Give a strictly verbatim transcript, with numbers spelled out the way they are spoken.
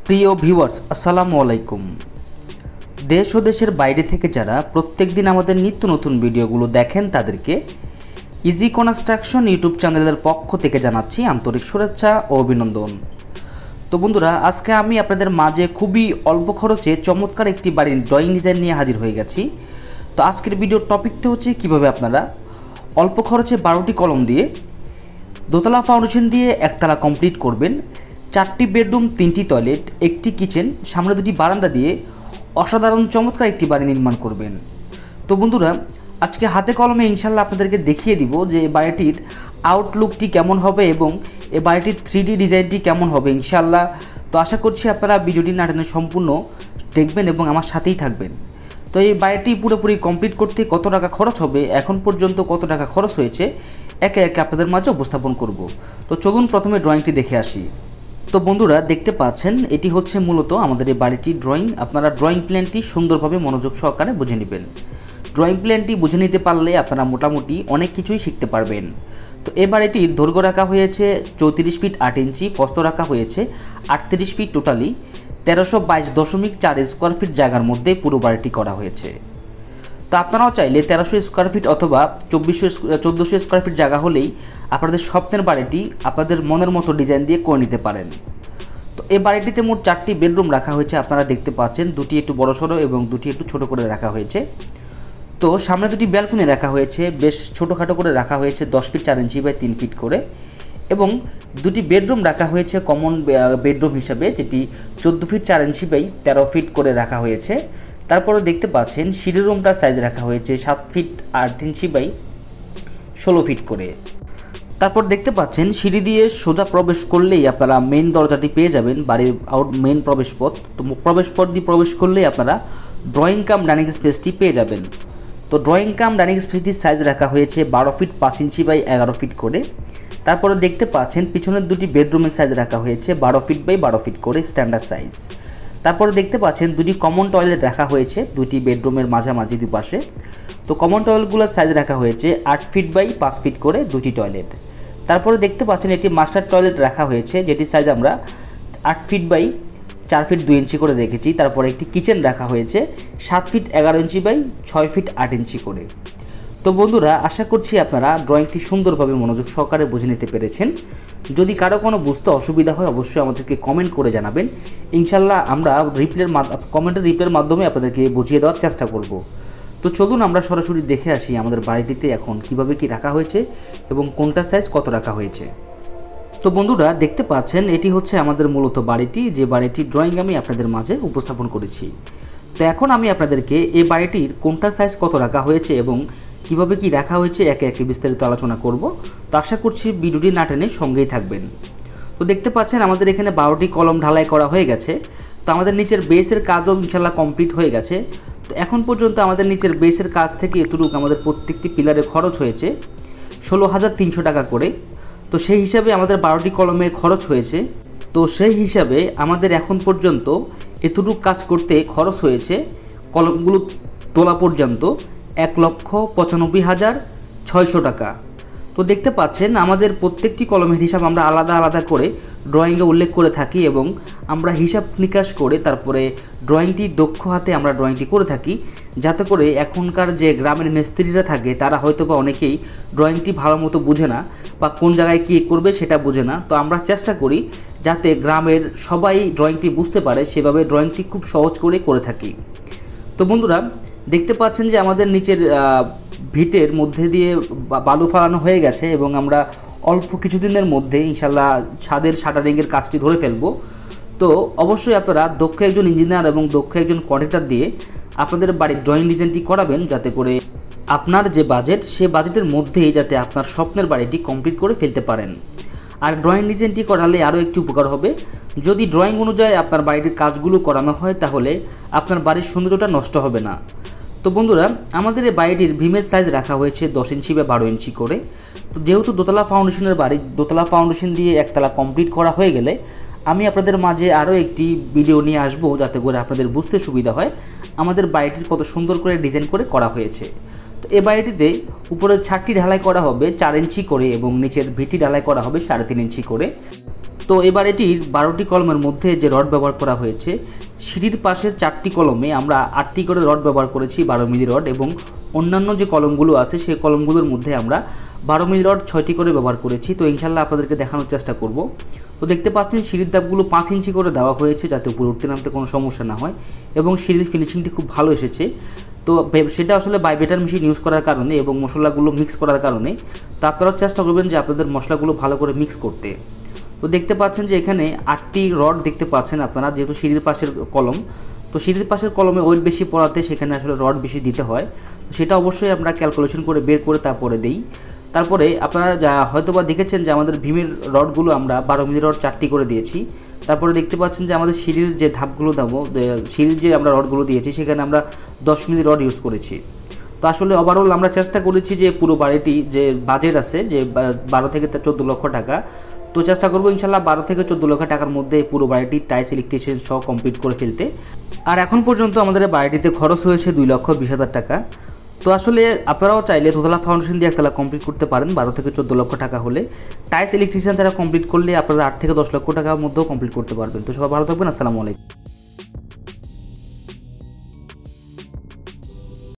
প্রিয় ভিউয়ার্স, আসসালামু আলাইকুম। দেশ ও দেশের বাইরে থেকে যারা প্রত্যেক দিন আমাদের নিত্য নতুন ভিডিওগুলো দেখেন তাদেরকে ইজি কনস্ট্রাকশন ইউটিউব চ্যানেলের পক্ষ থেকে জানাচ্ছি আন্তরিক শুভেচ্ছা ও অভিনন্দন। তো বন্ধুরা, আজকে আমি আপনাদের মাঝে খুবই অল্প খরচে চমৎকার একটি বাড়ির ড্রয়িং ডিজাইন নিয়ে হাজির হয়ে গেছি। তো আজকের ভিডিওর টপিকটা হচ্ছে কিভাবে আপনারা অল্প খরচে বারোটি কলম দিয়ে দোতলা ফাউন্ডেশন দিয়ে একতলা কমপ্লিট করবেন। চারটি বেডরুম, তিনটি টয়লেট, একটি কিচেন, সামনে দুটি বারান্দা দিয়ে অসাধারণ চমৎকার একটি বাড়ি নির্মাণ করবেন। তো বন্ধুরা, আজকে হাতে কলমে ইনশাল্লাহ আপনাদেরকে দেখিয়ে দিব যে এই বাড়িটির আউটলুকটি কেমন হবে এবং এই বাড়িটির থ্রি ডি ডিজাইনটি কেমন হবে ইনশাল্লাহ। তো আশা করছি আপনারা ভিডিওটি না টেনে সম্পূর্ণ দেখবেন এবং আমার সাথেই থাকবেন। তো এই বাড়িটি পুরোপুরি কমপ্লিট করতে কত টাকা খরচ হবে, এখন পর্যন্ত কত টাকা খরচ হয়েছে, একে একে আপনাদের মাঝে উপস্থাপন করব। তো চলুন প্রথমে ড্রয়িংটি দেখে আসি। তো বন্ধুরা, দেখতে পাচ্ছেন এটি হচ্ছে মূলত আমাদের এই বাড়িটির ড্রয়িং। আপনারা ড্রয়িং প্ল্যানটি সুন্দরভাবে মনোযোগ সহকারে বুঝে নেবেন। ড্রয়িং প্ল্যানটি বুঝে নিতে পারলে আপনারা মোটামুটি অনেক কিছুই শিখতে পারবেন। তো এই বাড়িটির দৈর্ঘ্য রাখা হয়েছে চৌত্রিশ ফিট আট ইঞ্চি, প্রস্থ রাখা হয়েছে আটত্রিশ ফিট, টোটালি তেরোশো বাইশ দশমিক চার স্কোয়ার ফিট জায়গার মধ্যে পুরো বাড়িটি করা হয়েছে। তো আপনারাও চাইলে তেরোশো স্কোয়ার ফিট অথবা চব্বিশশো চোদ্দোশো স্কোয়ার ফিট জায়গা হলেই আপনাদের স্বপ্নের বাড়িটি আপনাদের মনের মতো ডিজাইন দিয়ে করে নিতে পারেন। তো এই বাড়িটিতে মোট চারটি বেডরুম রাখা হয়েছে, আপনারা দেখতে পাচ্ছেন। দুটি একটু বড় সড়ো এবং দুটি একটু ছোট করে রাখা হয়েছে। তো সামনে দুটি ব্যালকনি রাখা হয়েছে, বেশ ছোটোখাটো করে রাখা হয়েছে, দশ ফিট চার ইঞ্চি বাই তিন ফিট করে। এবং দুটি বেডরুম রাখা হয়েছে কমন বেডরুম হিসাবে, যেটি চোদ্দো ফিট চার ইঞ্চি বাই তেরো ফিট করে রাখা হয়েছে। তারপরে দেখতে পাচ্ছেন সিঁড়ি রুমটার সাইজ রাখা হয়েছে সাত ফিট আট ইঞ্চি বাই ষোলো ফিট করে। তারপর দেখতে পাচ্ছেন সিঁড়ি দিয়ে সোজা প্রবেশ করলেই আপনারা মেন দরজাটি পেয়ে যাবেন, বাড়ির আউট মেন প্রবেশ পথ। তো প্রবেশ পথ দিয়ে প্রবেশ করলেই আপনারা ড্রয়িং কাম ডাইনিং স্পেসটি পেয়ে যাবেন। তো ড্রয়িং কাম ডাইনিং স্পেসটির সাইজ রাখা হয়েছে বারো ফিট পাঁচ ইঞ্চি বাই এগারো ফিট করে। তারপরে দেখতে পাচ্ছেন পিছনের দুটি বেডরুমের সাইজ রাখা হয়েছে বারো ফিট বাই বারো ফিট করে, স্ট্যান্ডার্ড সাইজ। তারপরে দেখতে পাচ্ছেন দুটি কমন টয়লেট রাখা হয়েছে দুটি বেডরুমের মাঝামাঝি দুপাশে। তো কমন টয়লেটগুলোর সাইজ রাখা হয়েছে আট ফিট বাই পাঁচ ফিট করে দুটি টয়লেট। তারপরে দেখতে পাচ্ছেন একটি মাস্টার টয়লেট রাখা হয়েছে, যেটির সাইজ আমরা আট ফিট বাই চার ফিট দুই ইঞ্চি করে রেখেছি। তারপরে একটি কিচেন রাখা হয়েছে সাত ফিট এগারো ইঞ্চি বাই ছয় ফিট আট ইঞ্চি করে। তো বন্ধুরা, আশা করছি আপনারা ড্রয়িংটি সুন্দরভাবে মনোযোগ সহকারে বুঝে নিতে পেরেছেন। যদি কারো কোনো বুঝতে অসুবিধা হয় অবশ্যই আমাদেরকে কমেন্ট করে জানাবেন। ইনশাল্লাহ আমরা রিপ্লের কমেন্টের রিপ্লের মাধ্যমে আপনাদেরকে বুঝিয়ে দেওয়ার চেষ্টা করব। তো চলুন আমরা সরাসরি দেখে আসি আমাদের বাড়িটিতে এখন কিভাবে কি রাখা হয়েছে এবং কোনটা সাইজ কত রাখা হয়েছে। তো বন্ধুরা, দেখতে পাচ্ছেন এটি হচ্ছে আমাদের মূলত বাড়িটি, যে বাড়িটির ড্রয়িং আমি আপনাদের মাঝে উপস্থাপন করেছি। তো এখন আমি আপনাদেরকে এই বাড়িটির কোনটা সাইজ কত রাখা হয়েছে এবং কিভাবে কি রাখা হয়েছে একে একে বিস্তারিত আলোচনা করব। তো আশা করছি ভিডিওটি না টেনে সঙ্গেই থাকবেন। তো দেখতে পাচ্ছেন আমাদের এখানে বারোটি কলম ঢালাই করা হয়ে গেছে। তো আমাদের নিচের বেসের কাজও ইনশাল্লাহ কমপ্লিট হয়ে গেছে। তো এখন পর্যন্ত আমাদের নিচের বেসের কাজ থেকে এতটুকু আমাদের প্রত্যেকটি পিলারে খরচ হয়েছে ষোলো হাজার তিনশো টাকা করে। তো সেই হিসাবে আমাদের বারোটি কলমের খরচ হয়েছে। তো সেই হিসাবে আমাদের এখন পর্যন্ত এতটুকু কাজ করতে খরচ হয়েছে কলমগুলো তোলা পর্যন্ত এক লক্ষ পঁচানব্বই হাজার ছয়শো টাকা। তো দেখতে পাচ্ছেন আমাদের প্রত্যেকটি কলমের হিসাব আমরা আলাদা আলাদা করে ড্রয়িংয়ে উল্লেখ করে থাকি এবং আমরা হিসাব নিকাশ করে তারপরে ড্রয়িংটি দক্ষ হাতে আমরা ড্রয়িংটি করে থাকি, যাতে করে এখনকার যে গ্রামের মিস্ত্রিরা থাকে তারা হয়তো বা অনেকেই ড্রয়িংটি ভালো মতো বুঝে না বা কোন জায়গায় কী করবে সেটা বুঝে না। তো আমরা চেষ্টা করি যাতে গ্রামের সবাই ড্রয়িংটি বুঝতে পারে, সেভাবে ড্রয়িংটি খুব সহজ করে করে থাকি। তো বন্ধুরা, দেখতে পাচ্ছেন যে আমাদের নিচের ভিটের মধ্যে দিয়ে বালু ফালানো হয়ে গেছে এবং আমরা অল্প কিছুদিনের মধ্যে ইনশাল্লাহ ছাদের শাটারিংয়ের কাজটি ধরে ফেলবো। তো অবশ্যই আপনারা দক্ষ একজন ইঞ্জিনিয়ার এবং দক্ষ একজন কন্ট্রাক্টর দিয়ে আপনাদের বাড়ির ড্রয়িং ডিজাইনটি করাবেন, যাতে করে আপনার যে বাজেট সে বাজেটের মধ্যেই যাতে আপনার স্বপ্নের বাড়িটি কমপ্লিট করে ফেলতে পারেন। আর ড্রয়িং ডিজাইনটি করালে আরও একটি উপকার হবে, যদি ড্রয়িং অনুযায়ী আপনার বাড়িটির কাজগুলো করানো হয় তাহলে আপনার বাড়ির সৌন্দর্যটা নষ্ট হবে না। তো বন্ধুরা, আমাদের এই বাড়িটির ভীমের সাইজ রাখা হয়েছে দশ ইঞ্চি বা বারো ইঞ্চি করে। তো যেহেতু দোতলা ফাউন্ডেশনের বাড়ি, দোতলা ফাউন্ডেশন দিয়ে একতলা কমপ্লিট করা হয়ে গেলে আমি আপনাদের মাঝে আরও একটি ভিডিও নিয়ে আসবো, যাতে করে আপনাদের বুঝতে সুবিধা হয় আমাদের বাড়িটির কত সুন্দর করে ডিজাইন করে করা হয়েছে। তো এই বাড়িটিতে উপরের ছাদটি ঢালাই করা হবে চার ইঞ্চি করে এবং নিচের ভিটি ঢালাই করা হবে সাড়ে তিন ইঞ্চি করে। তো এবার এটির বারোটি কলমের মধ্যে যে রড ব্যবহার করা হয়েছে, সিঁড়ির পাশের চারটি কলমে আমরা আটটি করে রড ব্যবহার করেছি, বারো মিলি রড, এবং অন্যান্য যে কলমগুলো আছে সেই কলমগুলোর মধ্যে আমরা বারো মিলি রড ছয়টি করে ব্যবহার করেছি। তো ইনশাল্লাহ আপনাদেরকে দেখানোর চেষ্টা করব। তো দেখতে পাচ্ছেন সিঁড়ির ধাপগুলো পাঁচ ইঞ্চি করে দেওয়া হয়েছে যাতে উপরে উঠতে নামতে কোনো সমস্যা না হয়, এবং সিঁড়ির ফিনিশিংটি খুব ভালো এসেছে। তো সেটা আসলে ভাইব্রেটর মেশিন ইউজ করার কারণে এবং মশলাগুলো মিক্স করার কারণে। তো আপনারাও চেষ্টা করবেন যে আপনাদের মশলাগুলো ভালো করে মিক্স করতে। তো দেখতে পাচ্ছেন যে এখানে আটটি রড দেখতে পাচ্ছেন আপনারা, যেহেতু সিঁড়ির পাশের কলম, তো সিঁড়ির পাশের কলমে ওয়েট বেশি পড়াতে সেখানে আসলে রড বেশি দিতে হয়। তো সেটা অবশ্যই আমরা ক্যালকুলেশন করে বের করে তারপরে দিই। তারপরে আপনারা যা হয়তো বা দেখেছেন যে আমাদের ভীমের রডগুলো আমরা বারো মিলি রড চারটি করে দিয়েছি। তারপরে দেখতে পাচ্ছেন যে আমাদের সিঁড়ির যে ধাপগুলো দেবো, সিঁড়ির যে আমরা রডগুলো দিয়েছি সেখানে আমরা দশ মিলি রড ইউজ করেছি। তো আসলে ওভারঅল আমরা চেষ্টা করেছি যে পুরো বাড়িটি যে বাজেট আছে যে বারো থেকে চোদ্দো লক্ষ টাকা, তো চেষ্টা করবো ইনশাল্লাহ বারো থেকে চোদ্দো লক্ষ টাকার মধ্যে পুরো বাড়িটি টাইলস ইলেকট্রিশিয়ান সহ কমপ্লিট করে ফেলতে। আর এখন পর্যন্ত আমাদের বাড়িটিতে খরচ হয়েছে দুই লক্ষ বিশ হাজার টাকা। তো আসলে আপনারাও চাইলে দোতলা ফাউন্ডেশন দিয়ে একতলা কমপ্লিট করতে পারেন বারো থেকে চোদ্দো লক্ষ টাকা হলে। টাইলস ইলেকট্রিশিয়ান যারা কমপ্লিট করলে আপনারা আট থেকে দশ লক্ষ টাকার মধ্যেও কমপ্লিট করতে পারবেন। তো সবাই ভালো থাকবেন, আসসালামু আলাইকুম।